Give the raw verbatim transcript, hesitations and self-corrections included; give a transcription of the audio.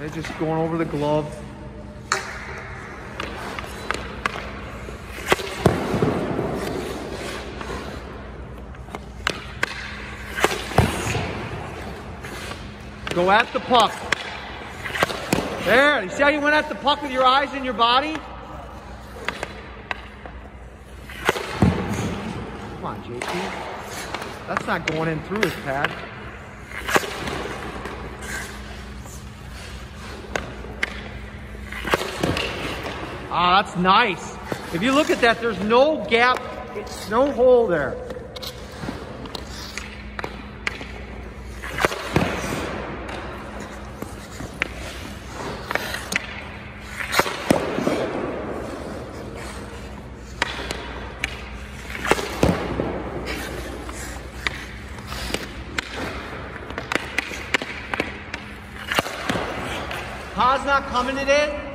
They're just going over the glove. Go at the puck. There, you see how you went at the puck with your eyes and your body? Come on, J P. That's not going in through his pad. Ah, that's nice. If you look at that, there's no gap, it's no hole there. Pa's not coming today.